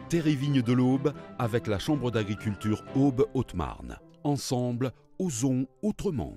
Terre et Vignes de l'Aube avec la Chambre d'agriculture Aube-Haute-Marne. Ensemble, osons autrement.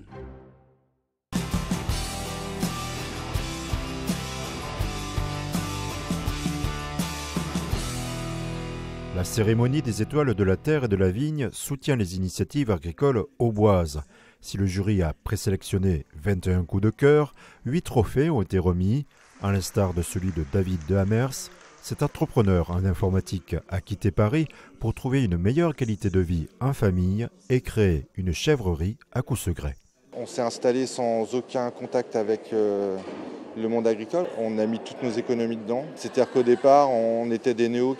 La cérémonie des étoiles de la terre et de la vigne soutient les initiatives agricoles auboises. Si le jury a présélectionné 21 coups de cœur, 8 trophées ont été remis, à l'instar de celui de David Dehamers. Cet entrepreneur en informatique a quitté Paris pour trouver une meilleure qualité de vie en famille et créer une chèvrerie à Coussegrès. On s'est installé sans aucun contact avec le monde agricole. On a mis toutes nos économies dedans. C'est-à-dire qu'au départ, on était des néos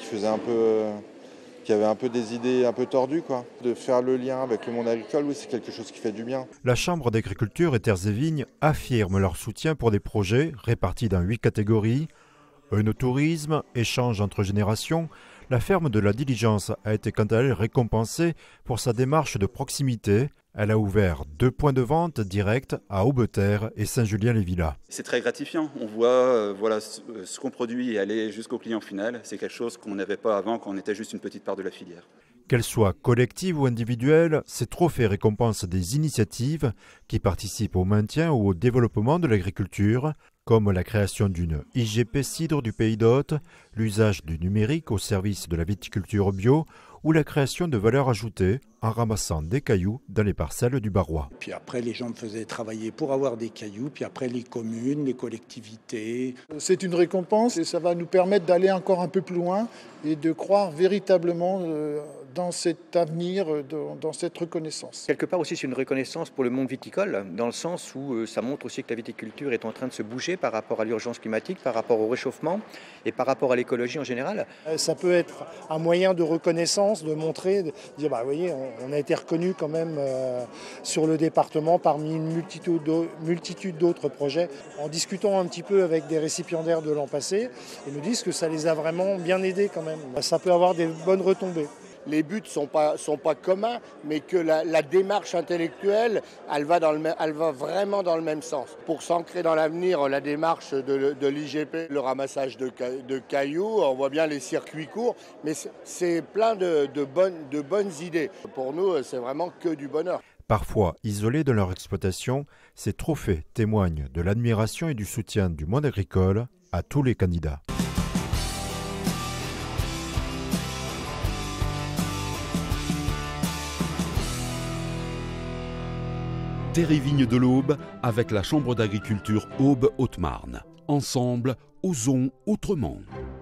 qui avaient un peu des idées un peu tordues, quoi. De faire le lien avec le monde agricole, oui, c'est quelque chose qui fait du bien. La Chambre d'agriculture et terres et vignes affirme leur soutien pour des projets répartis dans 8 catégories. Œnotourisme, échange entre générations, la ferme de la Diligence a été quant à elle récompensée pour sa démarche de proximité. Elle a ouvert 2 points de vente directs à Aubeterre et Saint-Julien-les-Villas. C'est très gratifiant. On voit ce qu'on produit et aller jusqu'au client final. C'est quelque chose qu'on n'avait pas avant quand on était juste une petite part de la filière. Qu'elles soient collectives ou individuelles, ces trophées récompensent des initiatives qui participent au maintien ou au développement de l'agriculture, comme la création d'une IGP cidre du Pays d'Hôte, l'usage du numérique au service de la viticulture bio ou la création de valeur ajoutée en ramassant des cailloux dans les parcelles du Barrois. Puis après, les gens me faisaient travailler pour avoir des cailloux, puis après les communes, les collectivités. C'est une récompense et ça va nous permettre d'aller encore un peu plus loin et de croire véritablement dans cet avenir, dans cette reconnaissance. Quelque part aussi, c'est une reconnaissance pour le monde viticole, dans le sens où ça montre aussi que la viticulture est en train de se bouger par rapport à l'urgence climatique, par rapport au réchauffement et par rapport à l'écologie en général. Ça peut être un moyen de reconnaissance, de montrer, de dire, vous voyez, on a été reconnu quand même sur le département parmi une multitude d'autres projets. En discutant un petit peu avec des récipiendaires de l'an passé, ils nous disent que ça les a vraiment bien aidés quand même. Ça peut avoir des bonnes retombées. Les buts sont pas communs, mais que la démarche intellectuelle, elle va vraiment dans le même sens. Pour s'ancrer dans l'avenir, la démarche de l'IGP, le ramassage de cailloux, on voit bien les circuits courts, mais c'est plein de bonnes idées. Pour nous, c'est vraiment que du bonheur. Parfois isolés de leur exploitation, ces trophées témoignent de l'admiration et du soutien du monde agricole à tous les candidats. Terre et Vignes de l'Aube avec la Chambre d'agriculture Aube-Haute-Marne. Ensemble, osons autrement.